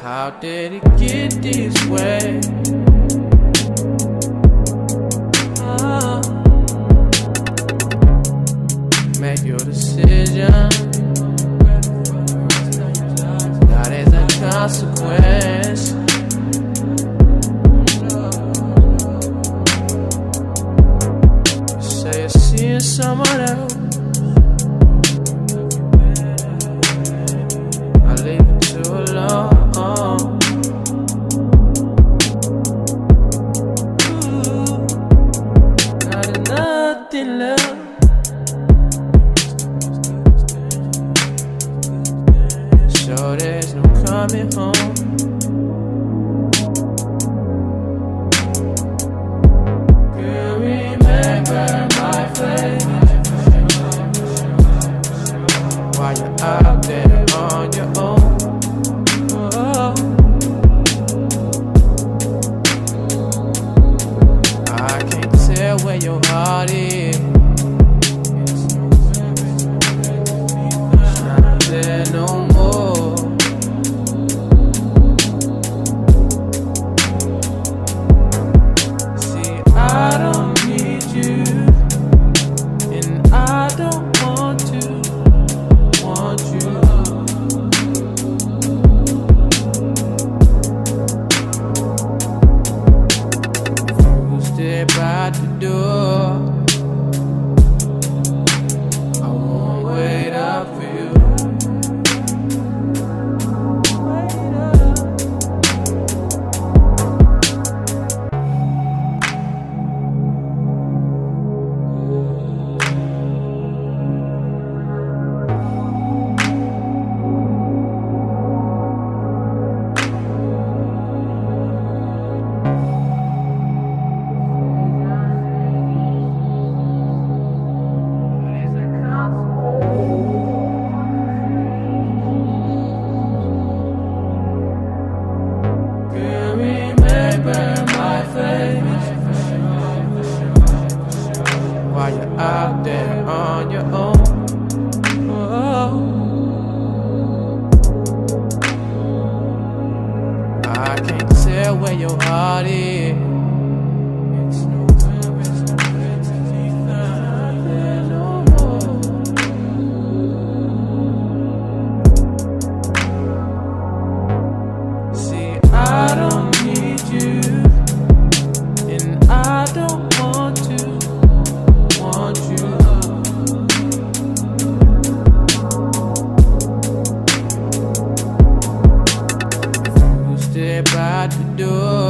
How did it get this way? Make your decision. Now there's a consequence. You say you're seeing someone else. I leave you too alone. Now there's nothing left. So there's no coming home. You remember my face while you're out there on your own. Oh. I can't tell where your heart is. It's not there no more. I don't need you, and I don't want you. You step out the door, I won't wait up for you. While you're out there on your own. Oh. I can't tell where your heart is. It's nowhere to be found there no more. See, I don't need you, and I don't want to. You step out the door,